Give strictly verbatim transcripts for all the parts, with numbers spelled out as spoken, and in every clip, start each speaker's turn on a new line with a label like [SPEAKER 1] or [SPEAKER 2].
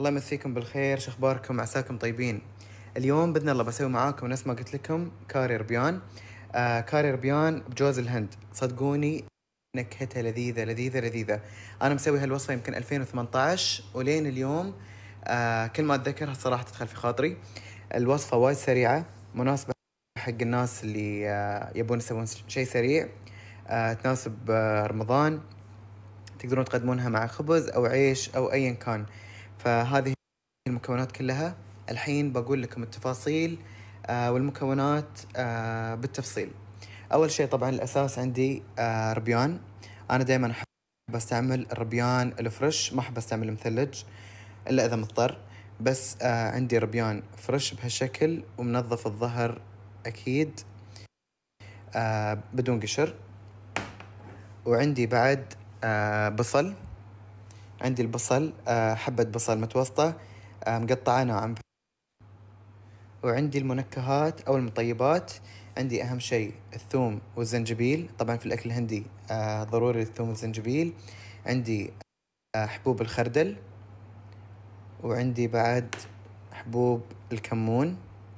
[SPEAKER 1] الله يمسيكم بالخير، شو اخباركم؟ عساكم طيبين. اليوم باذن الله بسوي معاكم نفس ما قلت لكم كاري ربيان. آه كاري ربيان بجوز الهند. صدقوني نكهتها لذيذه لذيذه لذيذه. انا مسوي هالوصفه يمكن ألفين وثمانية عشر ولين اليوم. آه كل ما اتذكرها الصراحه تدخل في خاطري. الوصفه وايد سريعه، مناسبه حق الناس اللي آه يبون يسوون شيء سريع. آه تناسب آه رمضان. تقدرون تقدمونها مع خبز او عيش او ايا كان. فهذه المكونات كلها. الحين بقول لكم التفاصيل آه والمكونات آه بالتفصيل. اول شيء طبعا الاساس عندي آه ربيان. انا دائما احب استعمل الربيان الفريش، ما احب استعمل المثلج الا اذا مضطر. بس آه عندي ربيان فريش بهالشكل ومنظف الظهر اكيد، آه بدون قشر. وعندي بعد آه بصل. عندي البصل آه حبة بصل متوسطة آه مقطعة ناعم. وعندي المنكهات أو المطيبات. عندي أهم شيء الثوم والزنجبيل، طبعا في الأكل الهندي آه ضروري الثوم والزنجبيل. عندي آه حبوب الخردل. وعندي بعد حبوب الكمون.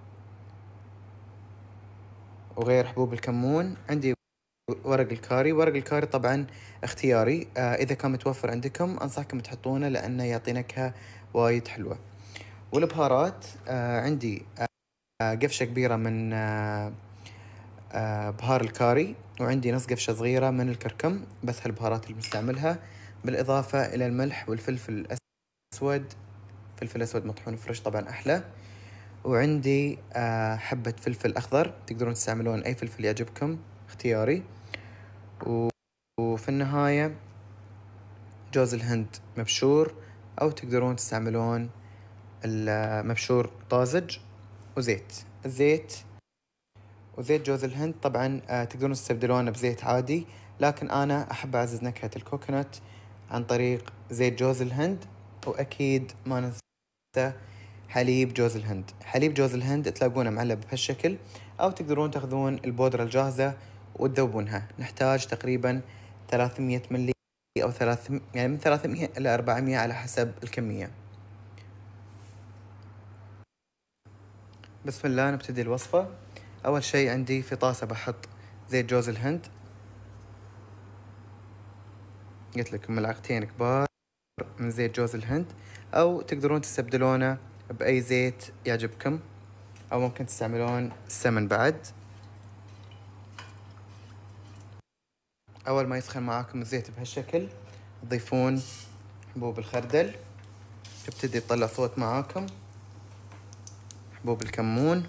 [SPEAKER 1] وغير حبوب الكمون عندي ورق الكاري. ورق الكاري طبعا اختياري، آه إذا كان متوفر عندكم أنصحكم تحطونه لأنه يعطي نكهة وايد حلوة. والبهارات آه عندي آه قفشة كبيرة من آه آه بهار الكاري، وعندي نص قفشة صغيرة من الكركم. بس هالبهارات اللي بنستعملها، بالإضافة إلى الملح والفلفل الأسود. فلفل أسود مطحون فريش طبعا أحلى. وعندي آه حبة فلفل أخضر، تقدرون تستعملون أي فلفل يعجبكم اختياري. وفي النهاية جوز الهند مبشور، أو تقدرون تستعملون المبشور طازج. وزيت الزيت وزيت جوز الهند طبعا آه تقدرون تستبدلونه بزيت عادي، لكن أنا أحب أعزز نكهة الكوكونات عن طريق زيت جوز الهند. وأكيد ما ننسى حليب جوز الهند. حليب جوز الهند تلاقونه معلب بهالشكل، أو تقدرون تاخذون البودرة الجاهزة وتذوبونها. نحتاج تقريبا ثلاثمية ملي أو ثلاث يعني من ثلاثمية إلى أربعمية على حسب الكمية. بسم الله نبتدي الوصفة. أول شيء عندي في طاسة بحط زيت جوز الهند، قلت لكم ملعقتين كبار من زيت جوز الهند، أو تقدرون تستبدلونه بأي زيت يعجبكم، أو ممكن تستعملون السمن بعد. أول ما يسخن معاكم الزيت بهالشكل تضيفون حبوب الخردل، تبتدي تطلع صوت معاكم. حبوب الكمون،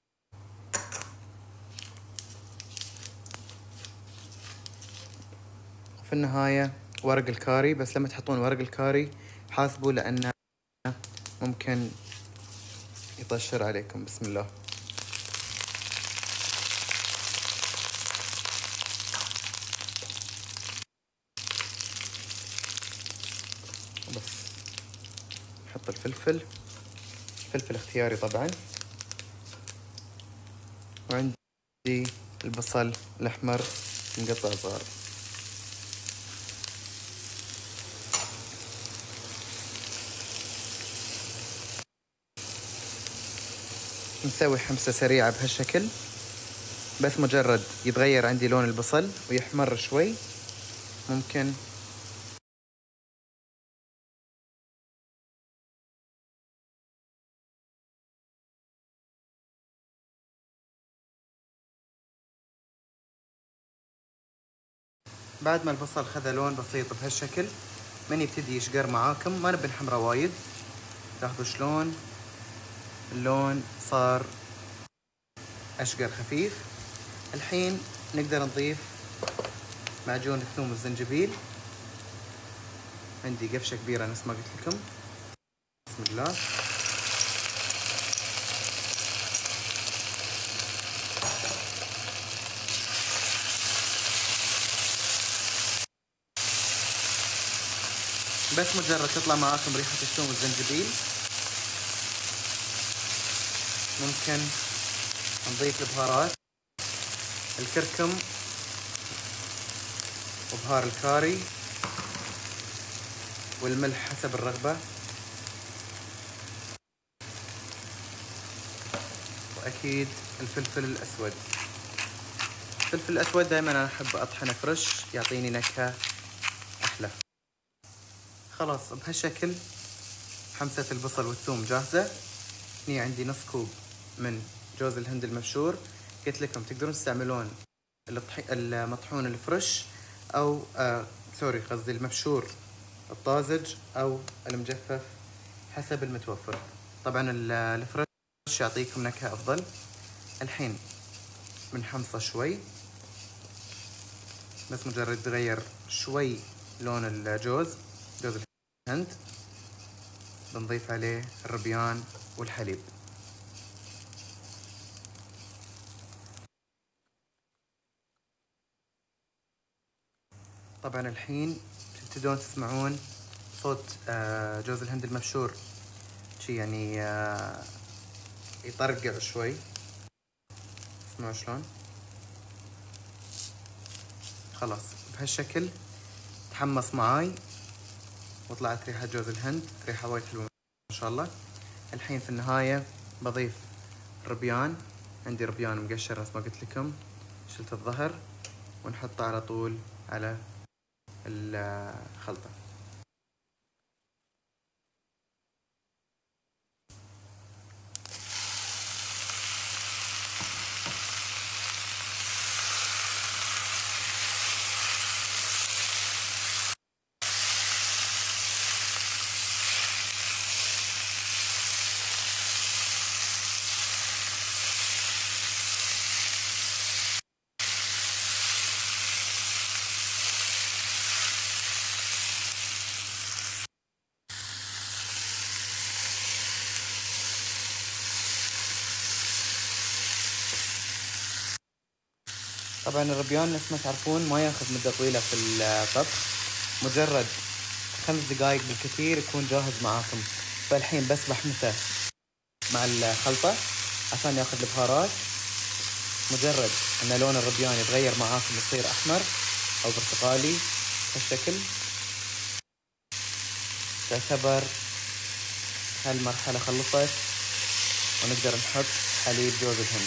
[SPEAKER 1] وفي النهاية ورق الكاري. بس لما تحطون ورق الكاري حاسبوا لأنه ممكن يطشر عليكم. بسم الله. بس نحط الفلفل، فلفل اختياري طبعا. وعندي البصل الأحمر مقطع صغار. نسوي حمسة سريعة بهالشكل، بس مجرد يتغير عندي لون البصل ويحمر شوي ممكن بعد ما البصل خذ لون بسيط بهالشكل، من يبتدي يشقر معاكم، ما نبي نحمره وايد. لاحظوا شلون اللون صار أشقر خفيف. الحين نقدر نضيف معجون الثوم والزنجبيل. عندي قفشة كبيرة نفس ما قلت لكم. بسم الله. بس مجرد تطلع معاكم ريحة الثوم والزنجبيل ممكن نضيف البهارات، الكركم وبهار الكاري والملح حسب الرغبة. وأكيد الفلفل الأسود. الفلفل الأسود دائما أنا أحب أطحنه فريش، يعطيني نكهة أحلى. خلاص بهالشكل حمسة البصل والثوم جاهزة. هني عندي نص كوب من جوز الهند المبشور. قلت لكم تقدرون تستعملون المطحون الفريش أو آه سوري قصدي المبشور الطازج أو المجفف حسب المتوفر. طبعا الفريش يعطيكم نكهة أفضل. الحين بنحمصه شوي، بس مجرد تغير شوي لون الجوز جوز الهند. بنضيف عليه الربيان والحليب. طبعا الحين تبتدون تسمعون صوت جوز الهند المبشور شي يعني يطرقع شوي. اسمعوا شلون. خلاص بهالشكل تحمص معاي وطلعت ريحة جوز الهند، ريحة وايد حلوة ما شاء الله. الحين في النهاية بضيف ربيان. عندي ربيان مقشر نفس ما قلت لكم، شلت الظهر، ونحطه على طول على الخلطة. طبعا الربيان نفس ما تعرفون ما ياخذ مدة طويلة في الطبخ، مجرد خمس دقايق بالكثير يكون جاهز معاكم. فالحين بس بحمسه مع الخلطة عشان ياخذ البهارات. مجرد ان لون الربيان يتغير معاكم يصير احمر او برتقالي بهالشكل، تعتبر هالمرحلة خلصت ونقدر نحط حليب جوز الهند.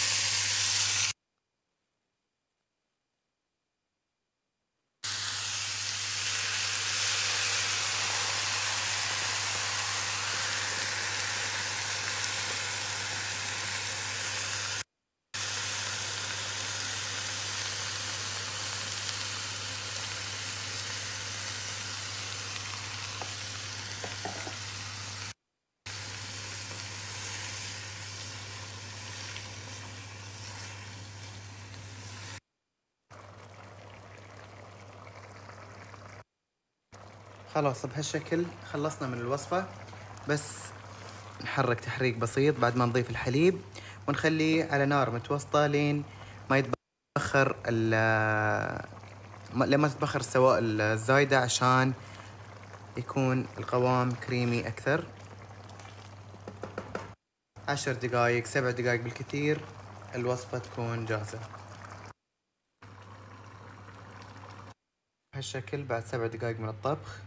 [SPEAKER 1] خلاص بهالشكل خلصنا من الوصفة. بس نحرك تحريك بسيط بعد ما نضيف الحليب ونخليه على نار متوسطة لين ما يتبخر لما تتبخر السوائل الزايدة عشان يكون القوام كريمي أكثر. عشر دقايق سبع دقايق بالكثير الوصفة تكون جاهزة. بهالشكل بعد سبع دقايق من الطبخ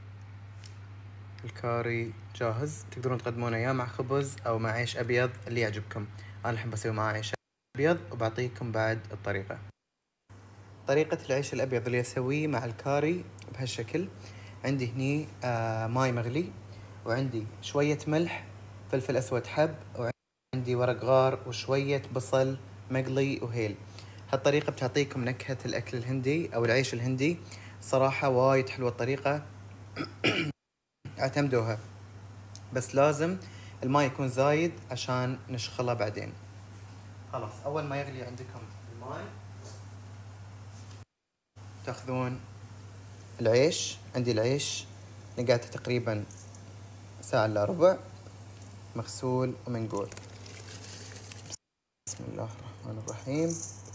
[SPEAKER 1] الكاري جاهز. تقدرون تقدمونه يا مع خبز أو مع عيش أبيض اللي يعجبكم. أنا الحين بسوي معاه عيش أبيض وبعطيكم بعد الطريقة. طريقة العيش الأبيض اللي أسويه مع الكاري بهالشكل. عندي هني آه ماي مغلي، وعندي شوية ملح، فلفل أسود حب، وعندي ورق غار وشوية بصل مقلي وهيل. هالطريقة بتعطيكم نكهة الأكل الهندي أو العيش الهندي. صراحة وايد حلوة الطريقة اعتمدوها، بس لازم الماء يكون زايد عشان نشخله بعدين. خلاص أول ما يغلي عندكم الماء تاخذون العيش. عندي العيش نقعته تقريبا ساعة إلا ربع، مغسول ومنقول. بسم الله الرحمن الرحيم.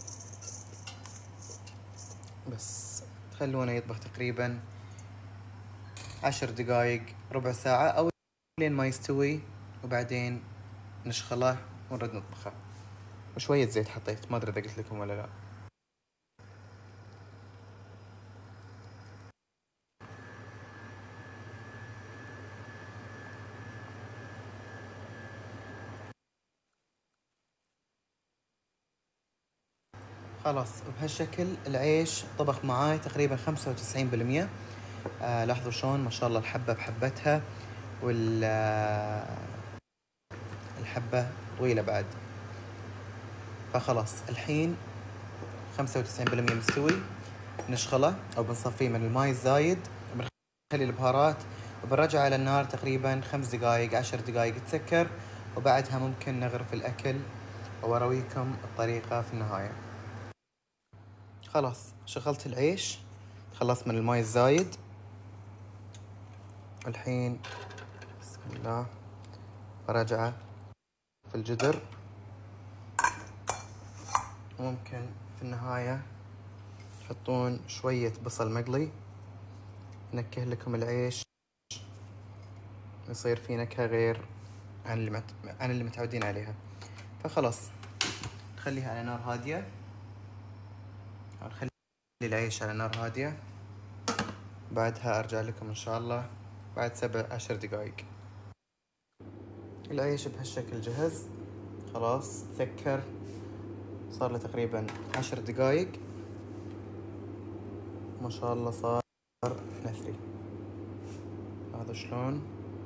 [SPEAKER 1] بس تخلونه يطبخ تقريبا عشر دقايق ربع ساعة أو لين ما يستوي، وبعدين نشخله ونرد نطبخه. وشوية زيت حطيت، ما أدري إذا قلت لكم ولا لا. خلاص بهالشكل العيش طبخ معاي تقريبا خمسة وتسعين بالمية. آه لاحظوا شلون ما شاء الله الحبة بحبتها، والحبة طويلة بعد. فخلاص الحين خمسة وتسعين بالمية مستوي، نشغله او بنصفيه من الماي الزايد، بنخلي البهارات وبنرجع على النار تقريبا خمس دقائق عشر دقائق تسكر، وبعدها ممكن نغرف الاكل وارويكم الطريقة في النهاية. خلاص شغلت العيش، خلصت من الماي الزايد. الحين بسم الله برجعه في الجدر، وممكن في النهاية تحطون شوية بصل مقلي ينكه لكم العيش، يصير في نكهة غير عن اللي مت... عن اللي متعودين عليها. فخلاص نخليها على نار هادية، أو نخلي العيش على نار هادية، بعدها أرجع لكم إن شاء الله بعد سبع عشر دقايق. العيش بهالشكل جهز، خلاص سكر، صار له تقريبا عشر دقايق، ما شاء الله صار نثري. هذا شلون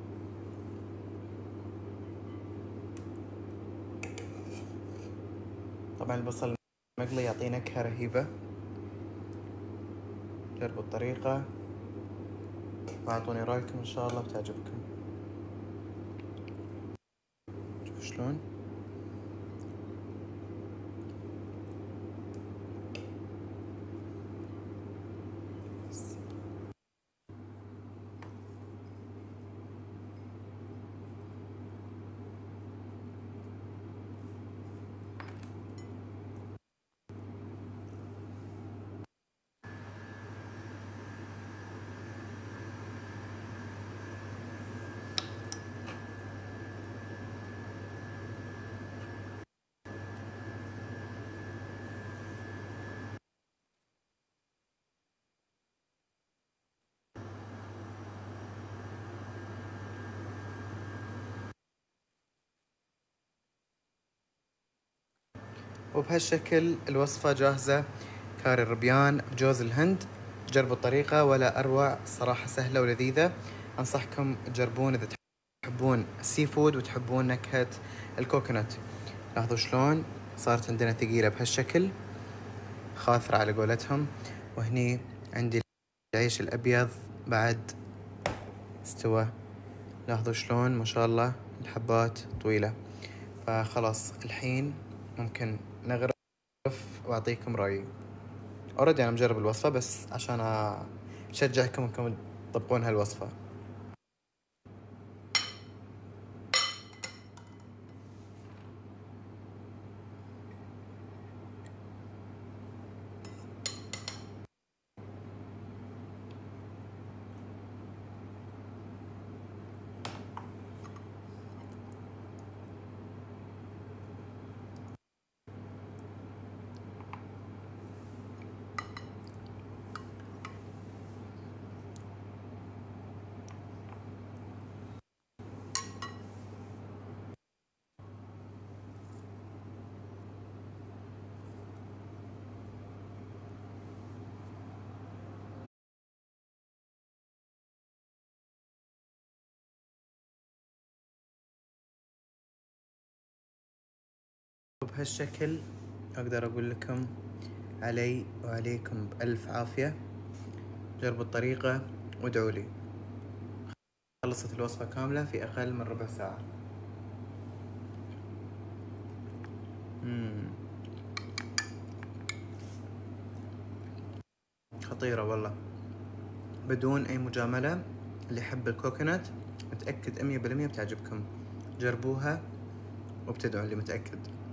[SPEAKER 1] طبعا البصل المقلي يعطي نكهة رهيبة. جربوا الطريقة واعطوني رايكم ان شاء الله بتعجبكم. شوفوا شلون وبهالشكل الوصفة جاهزة. كاري الربيان بجوز الهند، جربوا الطريقة ولا أروع، صراحة سهلة ولذيذة. أنصحكم تجربون إذا تحبون السي فود وتحبون نكهة الكوكونات. لاحظوا شلون صارت عندنا ثقيلة بهالشكل، خاثرة على قولتهم. وهني عندي العيش الأبيض بعد استوى، لاحظوا شلون ما شاء الله الحبات طويلة. فخلاص الحين ممكن نغرف واعطيكم رايي. اوريدي انا مجرب الوصفة بس عشان اشجعكم انكم تطبقون هالوصفة. بهالشكل اقدر اقول لكم علي وعليكم بألف عافية. جربوا الطريقة وادعوا لي. خلصت الوصفة كاملة في اقل من ربع ساعة. مم. خطيرة والله بدون اي مجاملة. اللي يحب الكوكونات متأكد مية بالمية بتعجبكم. جربوها وبتدعوا لي متأكد.